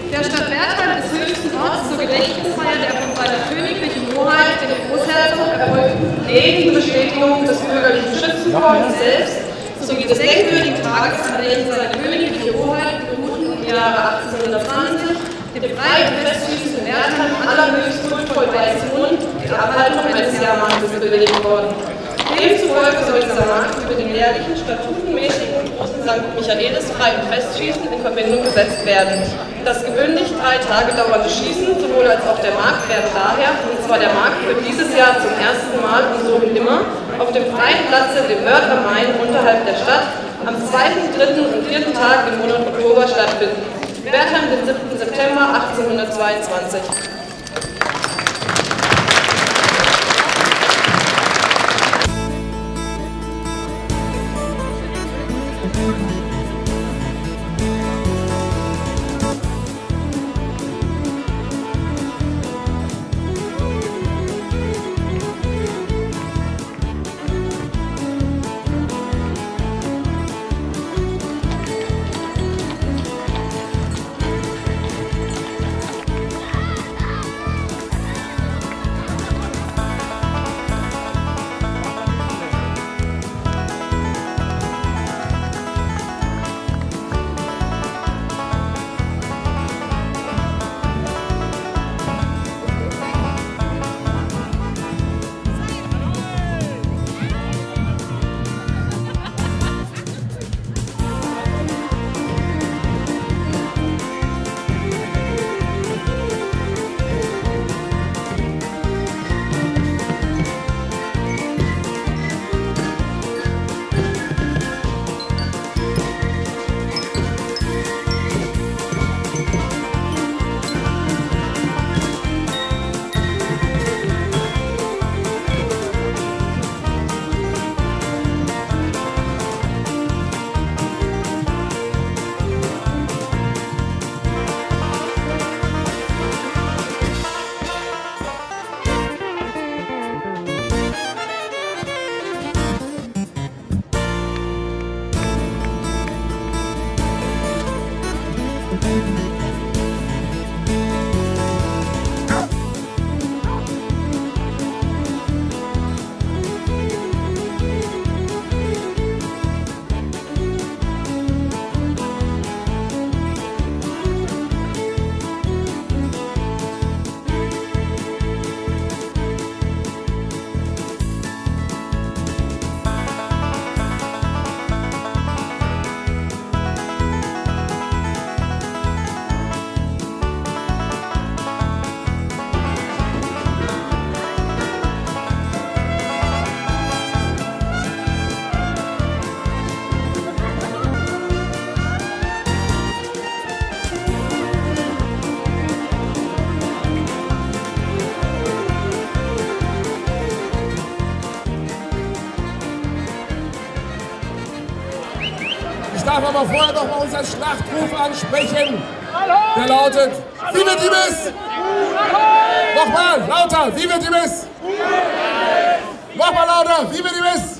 Der Stadt Wertheim des höchsten Orts zur Gedächtnisfeier der von seiner königlichen Hoheit, dem Großherzog, erfolgten neben Bestätigung des bürgerlichen Schützenvereins selbst sowie des denkwürdigen Tages, an dem seine königliche Hoheit beruhten im Jahre 1820, dem freien Festschießen in Wertheim allerhöchst kultvoll beizuwohnen, die Abhaltung eines Jahrmarktes bewilligt worden. Demzufolge soll dieser Markt über den jährlichen statutenmäßigen großen St. Michaelis freien Festschießen in Verbindung gesetzt werden. Das gewöhnlich 3 Tage dauernde Schießen, sowohl als auch der Markt, werden daher, und zwar der Markt wird dieses Jahr zum ersten Mal und so wie immer, auf dem freien Platze, dem Wörth am Main, unterhalb der Stadt, am 2., 3. und 4. Tag im Monat Oktober stattfinden. Wertheim, den 7. September 1822. Ich darf aber vorher noch mal unseren Schlachtruf ansprechen. Der lautet: Vive Dimes! Nochmal, lauter, Vive Dimes! Nochmal lauter, Vive Dimes!